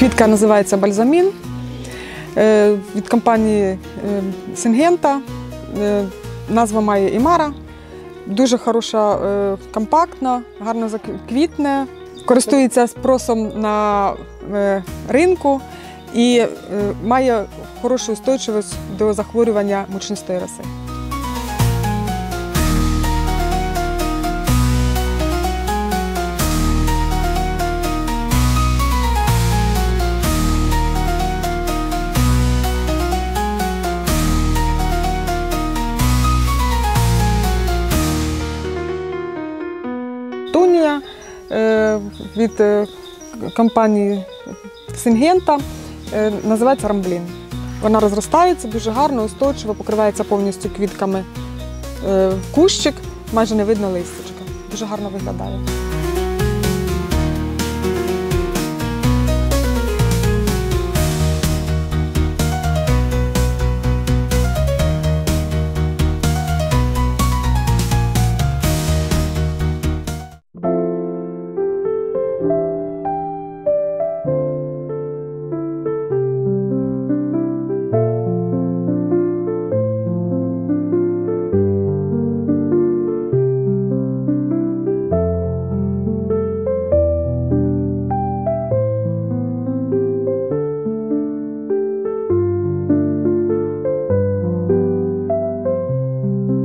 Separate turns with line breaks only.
Квітка називається бальзамін від компанії Syngenta. Назва має Імара. Дуже хороша, компактна, гарно заквітне, користується спросом на ринку і має хорошу устойчивість до захворювання мучнистої роси. Тунія від компанії Syngenta називається рамблін. Вона розростається дуже гарно, устойчиво, покривається повністю квітками кущик, майже не видно листячка. Дуже гарно виглядає.